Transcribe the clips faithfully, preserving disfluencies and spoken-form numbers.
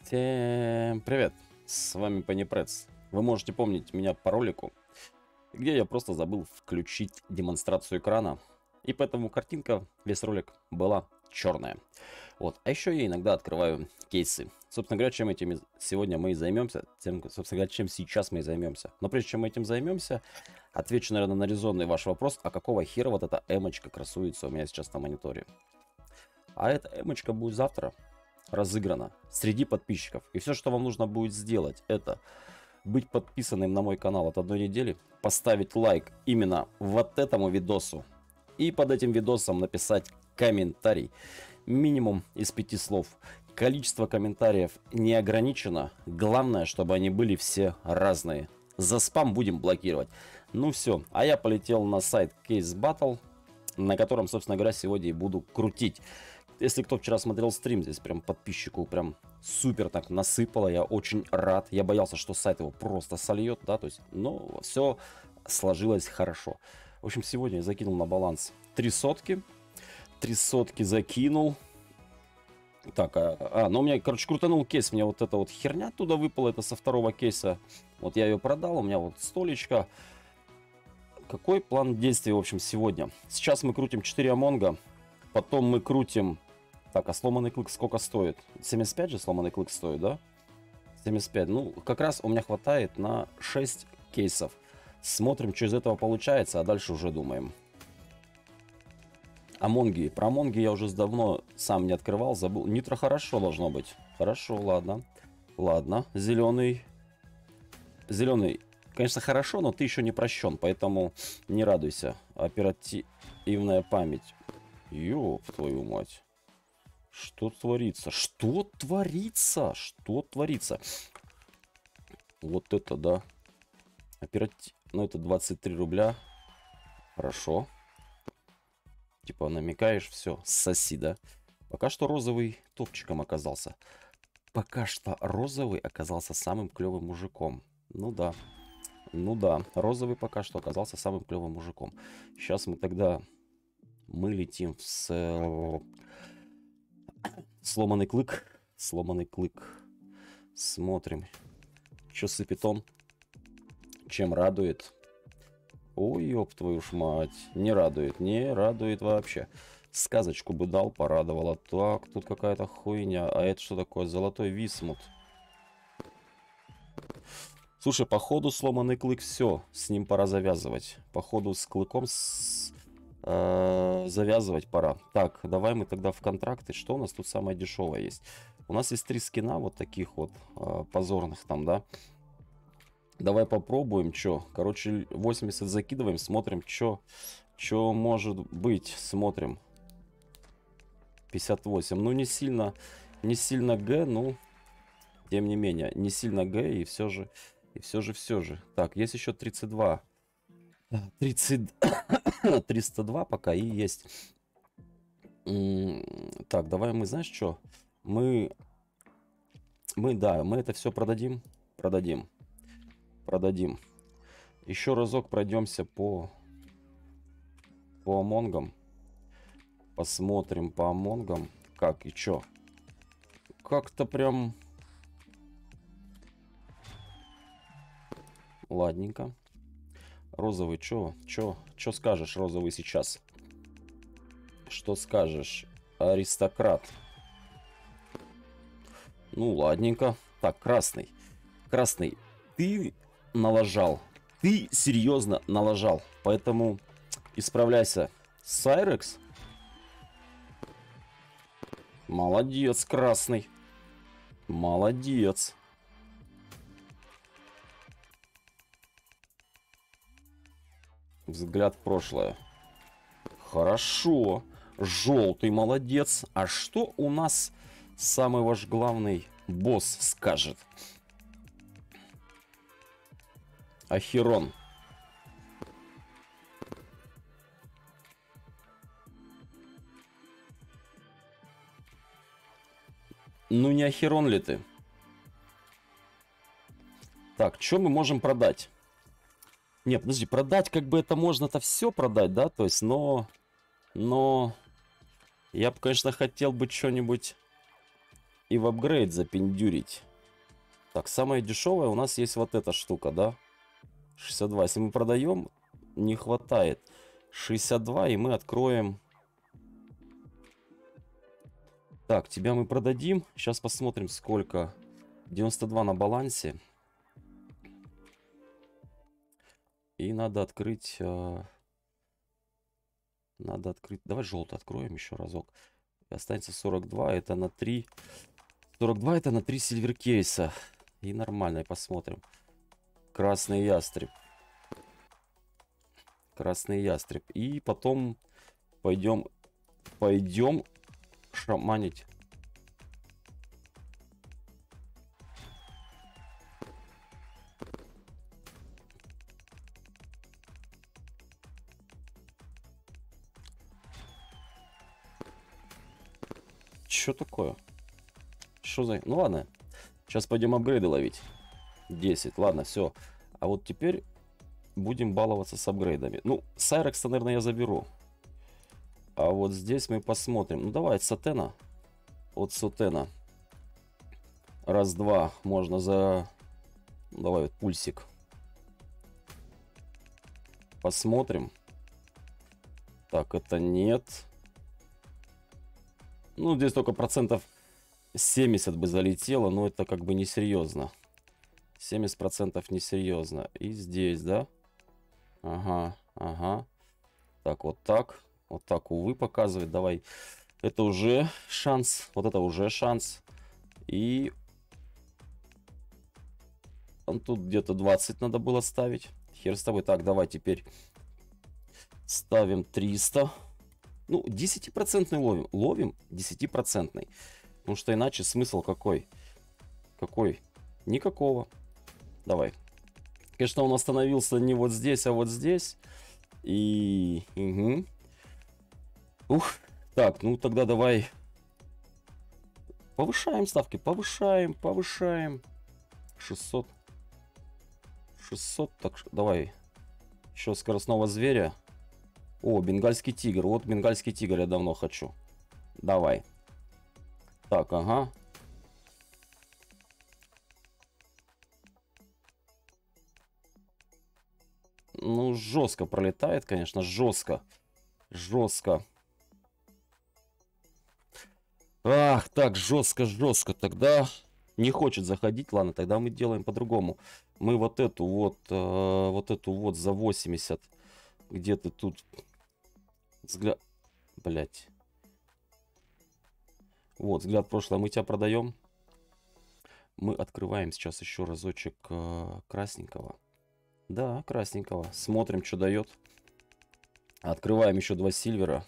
Всем привет, с вами Pennypress. Вы можете помнить меня по ролику, где я просто забыл включить демонстрацию экрана, и поэтому картинка, весь ролик была черная. Вот, а еще я иногда открываю кейсы. Собственно говоря, чем этим сегодня мы и займемся, тем, собственно говоря, чем сейчас мы и займемся. Но прежде чем мы этим займемся, отвечу, наверное, на резонный ваш вопрос, а какого хера вот эта эмочка красуется у меня сейчас на мониторе. А эта эмочка будет завтра разыграна среди подписчиков. И все, что вам нужно будет сделать, это быть подписанным на мой канал от одной недели, поставить лайк именно вот этому видосу и под этим видосом написать комментарий минимум из пяти слов. Количество комментариев не ограничено, главное, чтобы они были все разные. За спам будем блокировать. Ну все, а я полетел на сайт Case Battle, на котором, собственно говоря, сегодня и буду крутить. Если кто вчера смотрел стрим, здесь прям подписчику прям супер так насыпало, я очень рад. Я боялся, что сайт его просто сольет, да, то есть, но все сложилось хорошо. В общем, сегодня я закинул на баланс три сотки, три сотки закинул. Так, а, а, ну у меня, короче, крутанул кейс, мне вот эта вот херня туда выпала, это со второго кейса. Вот я ее продал, у меня вот столечко. Какой план действий, в общем, сегодня? Сейчас мы крутим четыре амонга, потом мы крутим... Так, а сломанный клык сколько стоит? семьдесят пять же сломанный клык стоит, да? семьдесят пять. Ну, как раз у меня хватает на шесть кейсов. Смотрим, что из этого получается, а дальше уже думаем. Амонги. Про амонги я уже давно сам не открывал, забыл. Нитро хорошо должно быть. Хорошо, ладно. Ладно, зеленый. Зеленый, конечно, хорошо, но ты еще не прощен, поэтому не радуйся. Оперативная память. Ёб твою мать. Что творится? Что творится? Что творится? Вот это да. Оператив... Ну, это двадцать три рубля. Хорошо. Типа намекаешь, все, соси, да? Пока что розовый топчиком оказался. Пока что розовый оказался самым клевым мужиком. Ну да. Ну да. Розовый пока что оказался самым клевым мужиком. Сейчас мы тогда... Мы летим с... Сломанный клык. Сломанный клык. Смотрим. Что сыпет он? Чем радует? Ой, ёб твою ж мать. Не радует. Не радует вообще. Сказочку бы дал, порадовала. Так, тут какая-то хуйня. А это что такое? Золотой висмут. Слушай, походу сломанный клык, все. С ним пора завязывать. Походу с клыком с... завязывать пора. Так, давай мы тогда в контракты. Что у нас тут самое дешевое есть? У нас есть три скина вот таких вот э, позорных там, да. Давай попробуем, что. Короче, восемьдесят закидываем, смотрим, что что может быть. Смотрим. пятьдесят восемь. Ну, не сильно, не сильно Г, ну, тем не менее, не сильно Г, и все же, и все же, все же. Так, есть еще тридцать два. тридцать... триста два пока и есть. Так, давай мы, знаешь что? Мы... Мы, да, мы это все продадим. Продадим. Продадим. Еще разок пройдемся по... По амонгам. Посмотрим по амонгам. Как и что. Как-то прям... Ладненько. Розовый, чё? Чё? Чё скажешь, розовый, сейчас? Что скажешь? Аристократ. Ну, ладненько. Так, красный. Красный. Ты налажал. Ты серьезно налажал. Поэтому исправляйся. Сайрекс. Молодец, красный. Молодец. Взгляд в прошлое. Хорошо. Желтый, молодец. А что у нас самый ваш главный босс скажет? Ахерон. Ну не Ахерон ли ты? Так, что мы можем продать? Нет, подожди, продать как бы это можно-то все продать, да? То есть, но... Но... Я бы, конечно, хотел бы что-нибудь и в апгрейд запендюрить. Так, самое дешевое у нас есть вот эта штука, да? шестьдесят два. Если мы продаем, не хватает. шестьдесят два, и мы откроем... Так, тебя мы продадим. Сейчас посмотрим, сколько. девяносто два на балансе. И надо открыть... Э... Надо открыть... Давай желтый откроем еще разок. И останется сорок два. Это на три... сорок два это на три сильверкейса. И нормально, посмотрим. Красный ястреб. Красный ястреб. И потом пойдем... Пойдем шаманить. Что такое? Что за... Ну ладно. Сейчас пойдем апгрейды ловить. десять. Ладно, все. А вот теперь будем баловаться с апгрейдами. Ну, Сайрекса, наверное, я заберу. А вот здесь мы посмотрим. Ну, давай, от Сатена. От Сатена. Раз-два. Можно за... Давай, вот пульсик. Посмотрим. Так, это нет. Ну, здесь только процентов семьдесят бы залетело, но это как бы несерьезно. семьдесят процентов несерьезно. И здесь, да? Ага, ага. Так, вот так. Вот так, увы, показывает. Давай. Это уже шанс. Вот это уже шанс. И... Тут где-то двадцать надо было ставить. Хер с тобой. Так, давай теперь ставим триста. Ну, десятипроцентный ловим. Ловим десятипроцентный. Потому что иначе смысл какой? Какой? Никакого. Давай. Конечно, он остановился не вот здесь, а вот здесь. И... Угу. Ух. Так, ну тогда давай... Повышаем ставки. Повышаем, повышаем. шестьсот. шестьсот. Так, давай. Еще скоростного зверя. О, бенгальский тигр. Вот бенгальский тигр я давно хочу. Давай. Так, ага. Ну, жестко пролетает, конечно, жестко. Жестко. Ах, так, жестко, жестко. Тогда не хочет заходить. Ладно, тогда мы делаем по-другому. Мы вот эту вот, э, вот эту вот за восемьдесят. Где-то тут взгляд... Блять. Вот, взгляд прошлое. Мы тебя продаем. Мы открываем сейчас еще разочек э, красненького. Да, красненького. Смотрим, что дает. Открываем еще два сильвера.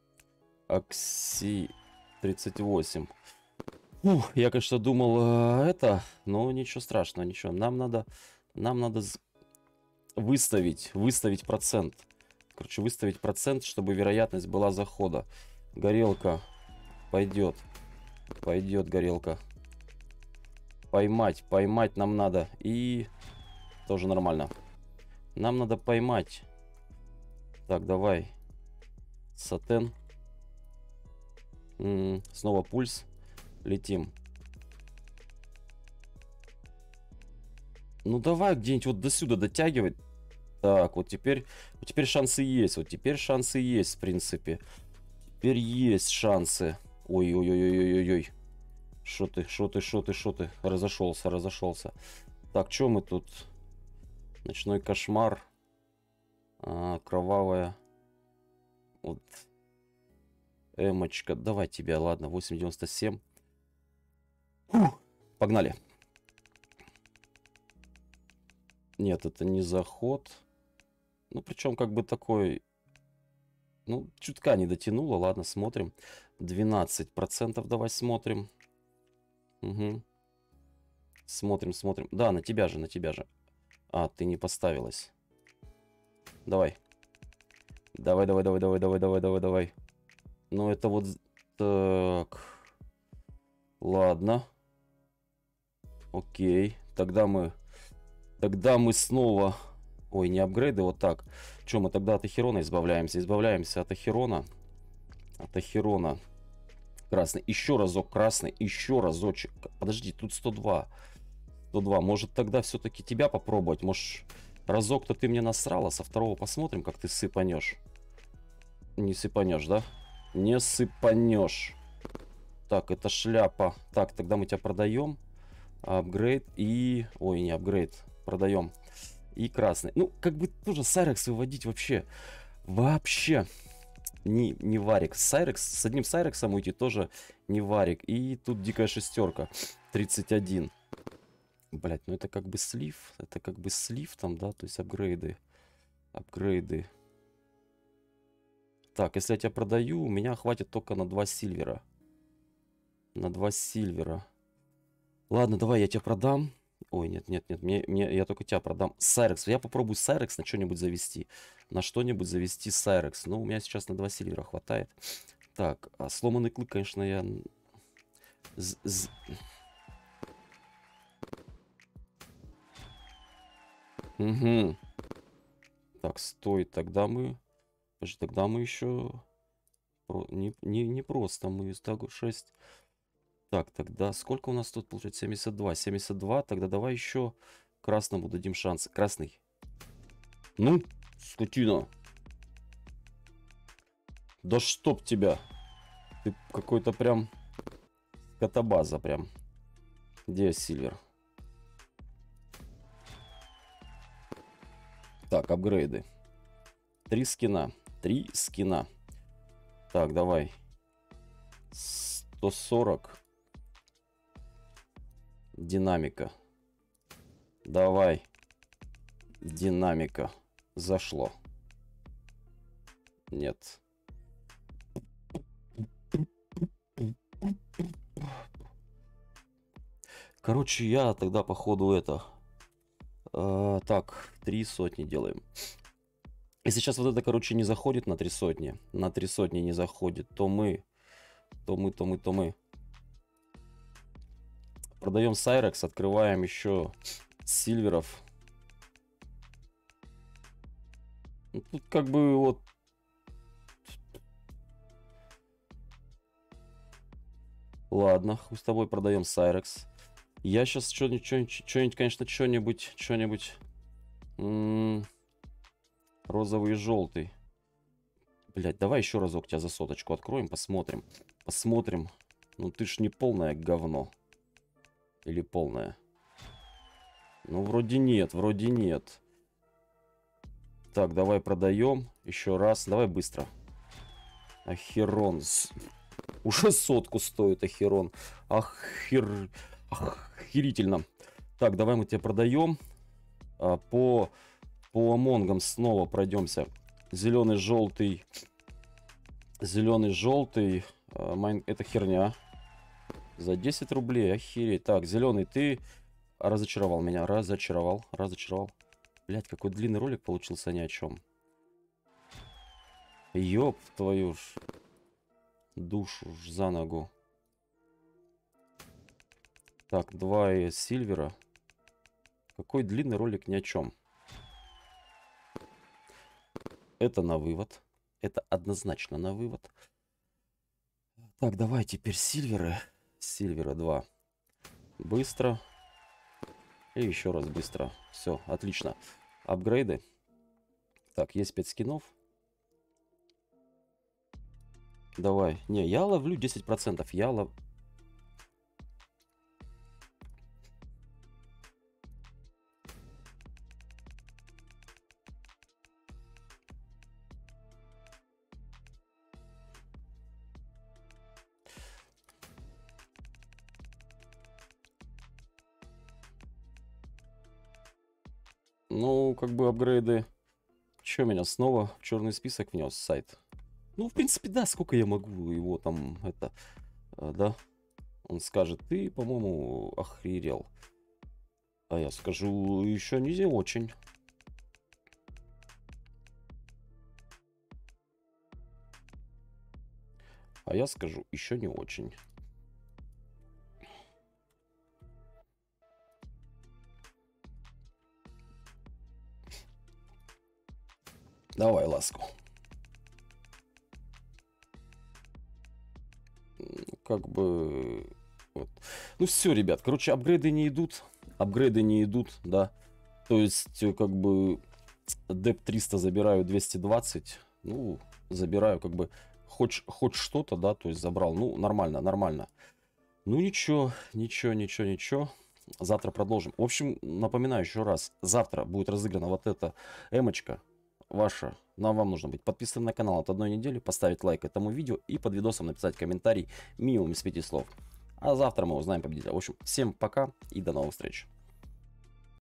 Акси тридцать восемь. Ух, я, конечно, думал э, это, но ничего страшного, ничего. Нам надо, нам надо выставить, выставить процент. Короче, выставить процент, чтобы вероятность была захода. Горелка пойдет. Пойдет горелка. Поймать, поймать нам надо. И тоже нормально. Нам надо поймать. Так, давай. Сатен. М-м, снова пульс. Летим. Ну давай где-нибудь вот до сюда дотягивать. Так, вот теперь, вот теперь шансы есть. Вот теперь шансы есть, в принципе. Теперь есть шансы. Ой-ой-ой-ой-ой-ой. Шо ты, шо ты, шо ты, шо ты. Разошелся, разошелся. Так, что мы тут? Ночной кошмар. А, кровавая. Вот. Эмочка. Давай тебя, ладно. восемь девяносто семь. Фух, погнали. Нет, это не заход. Ну, причем как бы такой... Ну, чутка не дотянуло. Ладно, смотрим. двенадцать процентов давай смотрим. Угу. Смотрим, смотрим. Да, на тебя же, на тебя же. А, ты не поставилась. Давай. Давай, давай, давай, давай, давай, давай, давай, давай. Ну, это вот... Так. Ладно. Окей. Тогда мы... Тогда мы снова... Ой, не апгрейды, вот так. Че, мы тогда от Ахерона избавляемся? Избавляемся от Ахерона. От Ахерона. Красный. Еще разок красный. Еще разочек. Подожди, тут сто два. сто два. Может тогда все-таки тебя попробовать? Может разок-то ты мне насрала, со второго посмотрим, как ты сыпанешь. Не сыпанешь, да? Не сыпанешь. Так, это шляпа. Так, тогда мы тебя продаем. Апгрейд и... Ой, не апгрейд. Продаем. И красный. Ну, как бы тоже Сайрекс выводить вообще. Вообще. Не, не варик. Сайрекс, с одним Сайрексом уйти тоже не варик. И тут дикая шестерка. тридцать один. Блять, ну это как бы слив. Это как бы слив там, да? То есть апгрейды. Апгрейды. Так, если я тебя продаю, у меня хватит только на два сильвера. На два сильвера. Ладно, давай я тебя продам. Ой, нет, нет, нет, мне, мне, я только тебя продам. Сайрекс, я попробую Сайрекс на что-нибудь завести. На что-нибудь завести Сайрекс. Ну, у меня сейчас на два сильвера хватает. Так, а сломанный клык, конечно, я... З -з... Угу. Так, стой, тогда мы... Подожди, тогда мы еще... Про... Не, не, не просто мы... Так, шесть... Так, тогда сколько у нас тут получается? семьдесят два. семьдесят два. Тогда давай еще красному дадим шанс. Красный. Ну, скотина. Да чтоб тебя. Ты какой-то прям катабаза прям. Где Сильвер? Так, апгрейды. Три скина. Три скина. Так, давай. сто сорок. Динамика. Давай. Динамика. Зашло. Нет. Короче, я тогда походу это... Э, так, три сотни делаем. Если сейчас вот это, короче, не заходит на три сотни, на три сотни не заходит, то мы, то мы, то мы, то мы продаем Сайрекс, открываем еще сильверов. Тут как бы вот... Ладно, с тобой продаем Сайрекс. Я сейчас что-нибудь, что-нибудь, конечно, что-нибудь, что-нибудь... Розовый и желтый. Блять, давай еще разок тебя за соточку откроем, посмотрим. Посмотрим. Ну ты ж не полное говно. Или полное? Ну вроде нет, вроде нет. Так, давай продаем. Еще раз. Давай быстро. Ахерон. Уже сотку стоит Ахерон. Ахер... Охерительно. Так, давай мы тебя продаем. А, по... По амонгам снова пройдемся. Зеленый, желтый. Зеленый, желтый. А, майн... Это херня. За десять рублей. Охереть. Так, зеленый, ты разочаровал меня. Разочаровал. Разочаровал. Блять, какой длинный ролик получился ни о чем. Ёб твою ж душу ж за ногу. Так, два сильвера. Какой длинный ролик ни о чем. Это на вывод. Это однозначно на вывод. Так, давай теперь сильверы. Сильвера два. Быстро. И еще раз быстро. Все, отлично. Апгрейды. Так, есть пять скинов. Давай. Не, я ловлю десять процентов. Я лов... Ну, как бы апгрейды. Че меня снова в черный список внес сайт? Ну, в принципе, да, сколько я могу его там, это, да. Он скажет, ты, по-моему, охерел. А я скажу, еще не очень. А я скажу, еще не очень. Давай ласку. как бы... Вот. Ну все, ребят, короче, апгрейды не идут. Апгрейды не идут, да. То есть, э, как бы, деп триста забираю двести двадцать. Ну, забираю, как бы, хоть, хоть что-то, да, то есть забрал. Ну, нормально, нормально. Ну, ничего, ничего, ничего, ничего. Завтра продолжим. В общем, напоминаю еще раз. Завтра будет разыграна вот эта эмочка ваша. Нам вам нужно быть подписанным на канал от одной недели, поставить лайк этому видео и под видосом написать комментарий минимум из пяти слов. А завтра мы узнаем победителя. В общем, всем пока и до новых встреч.